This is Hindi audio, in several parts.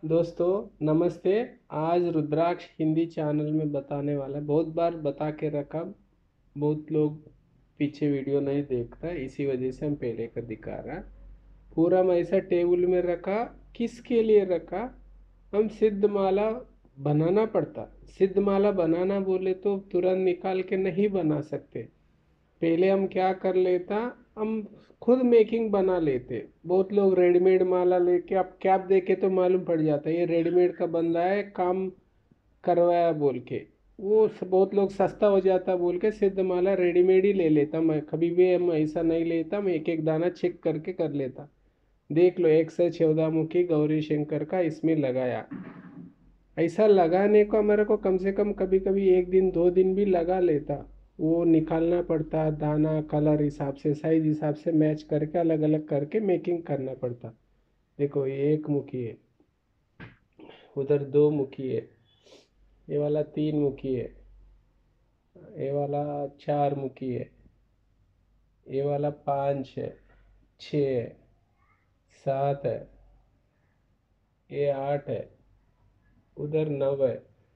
दोस्तों नमस्ते। आज रुद्राक्ष हिंदी चैनल में बताने वाला है। बहुत बार बता के रखा, बहुत लोग पीछे वीडियो नहीं देखता, इसी वजह से हम पहले का दिखा रहा। पूरा मैं ऐसा टेबल में रखा, किसके लिए रखा? हम सिद्ध माला बनाना पड़ता। सिद्ध माला बनाना बोले तो तुरंत निकाल के नहीं बना सकते। पहले हम क्या कर लेता, हम खुद मेकिंग बना लेते। बहुत लोग रेडीमेड माला लेके, आप कैप देके तो मालूम पड़ जाता है ये रेडीमेड का बंदा है, काम करवाया बोल के। बहुत लोग सस्ता हो जाता बोल के सिद्ध माला रेडीमेड ही ले लेता। मैं कभी भी हम ऐसा नहीं लेता, मैं एक एक दाना चेक करके कर लेता। देख लो, 114 मुखी गौरी शंकर का इसमें लगाया। ऐसा लगाने को हमारे को कम से कम कभी कभी एक दिन 2 दिन भी लगा लेता। वो निकालना पड़ता, दाना कलर हिसाब से साइज हिसाब से मैच करके अलग अलग करके मेकिंग करना पड़ता। देखो ये एक मुखी है, उधर 2 मुखी है, ये वाला 3 मुखी है, ये वाला 4 मुखी है, ये वाला 5 है, 6 है, 7 है, ये 8 है, उधर 9 है,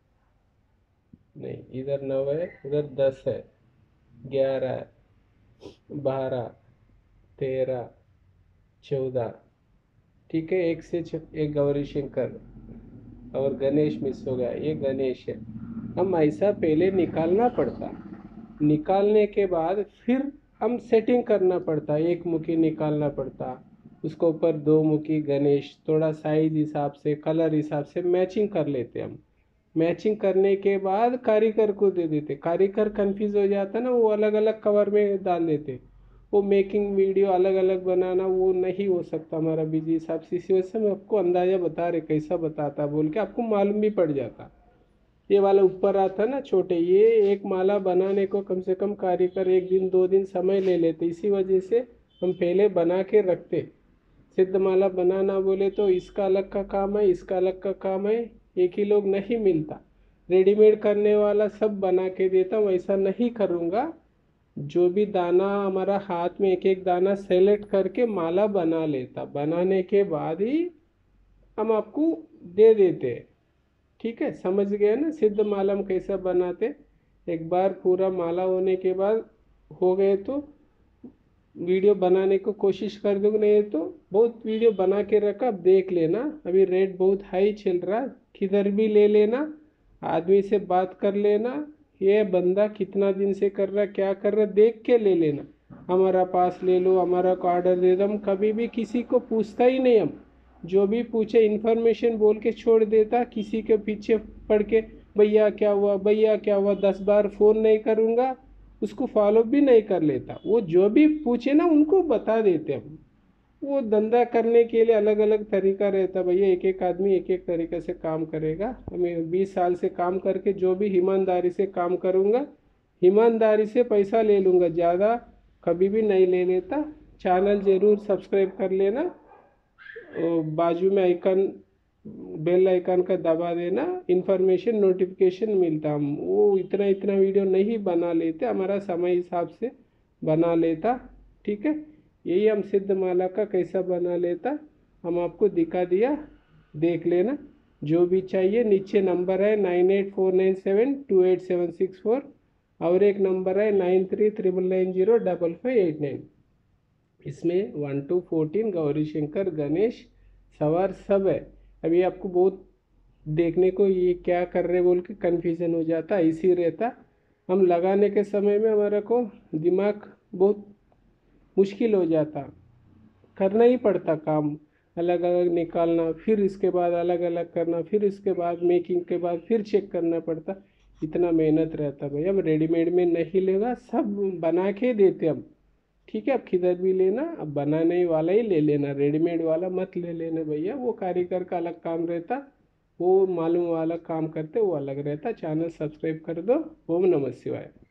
नहीं इधर 9 है, उधर 10 है, 11 है, 12, 13, 14। ठीक है, एक गौरी शंकर और गणेश मिस हो गया, ये गणेश है। हम ऐसा पहले निकालना पड़ता, निकालने के बाद फिर हम सेटिंग करना पड़ता। एक मुखी निकालना पड़ता, उसको ऊपर 2 मुखी गणेश, थोड़ा साइज हिसाब से कलर हिसाब से मैचिंग कर लेते हम। मैचिंग करने के बाद कारीगर को दे देते। कारीगर कंफ्यूज हो जाता ना, वो अलग अलग कवर में डाल देते। वो मेकिंग वीडियो अलग अलग बनाना वो नहीं हो सकता हमारा बिजी हिसाब से। इसी वजह से मैं आपको अंदाज़ा बता रहे कैसा बताता बोल के, आपको मालूम भी पड़ जाता। ये वाला ऊपर आता ना छोटे, ये एक माला बनाने को कम से कम कारीगर 1 दिन 2 दिन समय ले लेते। इसी वजह से हम पहले बना के रखते। सिद्ध माला बनाना बोले तो इसका अलग का काम है, इसका अलग का काम है। एक ही लोग नहीं मिलता, रेडीमेड करने वाला सब बना के देता। वैसा नहीं करूँगा। जो भी दाना हमारा हाथ में एक एक दाना सेलेक्ट करके माला बना लेता, बनाने के बाद ही हम आपको दे देते। ठीक है, समझ गए ना सिद्ध माला हम कैसा बनाते? एक बार पूरा माला होने के बाद हो गए तो वीडियो बनाने को कोशिश कर दोगे, नहीं तो बहुत वीडियो बना के रखा, अब देख लेना। अभी रेट बहुत हाई चल रहा, किधर भी ले लेना, आदमी से बात कर लेना, ये बंदा कितना दिन से कर रहा क्या कर रहा देख के ले लेना। हमारा पास ले लो, हमारा को ऑर्डर दे दो। हम कभी भी किसी को पूछता ही नहीं। हम जो भी पूछे इन्फॉर्मेशन बोल के छोड़ देता। किसी के पीछे पड़ के भैया क्या हुआ, भैया क्या हुआ, 10 बार फ़ोन नहीं करूँगा, उसको फॉलो भी नहीं कर लेता। वो जो भी पूछे ना उनको बता देते हम। वो धंधा करने के लिए अलग अलग तरीका रहता भैया, एक एक आदमी एक एक तरीके से काम करेगा। मैं 20 साल से काम करके जो भी ईमानदारी से काम करूँगा, ईमानदारी से पैसा ले लूँगा, ज़्यादा कभी भी नहीं ले लेता। चैनल ज़रूर सब्सक्राइब कर लेना, बाजू में आइकन, बेल आइकन का दबा देना, इंफॉर्मेशन नोटिफिकेशन मिलता। हम वो इतना इतना वीडियो नहीं बना लेते, हमारा समय हिसाब से बना लेता। ठीक है, यही हम सिद्ध माला का कैसा बना लेता हम आपको दिखा दिया, देख लेना। जो भी चाहिए नीचे नंबर है 9849728764, और एक नंबर है 9399905589। इसमें 1 to 14 गौरी शंकर गणेश सवार सब है। अभी आपको बहुत देखने को ये क्या कर रहे बोल के कन्फ्यूजन हो जाता, इसी रहता। हम लगाने के समय में हमारा को दिमाग बहुत मुश्किल हो जाता, करना ही पड़ता काम। अलग अलग निकालना, फिर इसके बाद अलग अलग करना, फिर इसके बाद मेकिंग के बाद फिर चेक करना पड़ता। इतना मेहनत रहता भैया। हम रेडीमेड में नहीं लेगा, सब बना के देते हम। ठीक है, अब किधर भी लेना, अब बनाने वाला ही ले लेना, रेडीमेड वाला मत ले लेना भैया। वो कारीगर का अलग काम रहता, वो मालूम वाला काम करते, वो अलग रहता। चैनल सब्सक्राइब कर दो। ओम नमः शिवाय।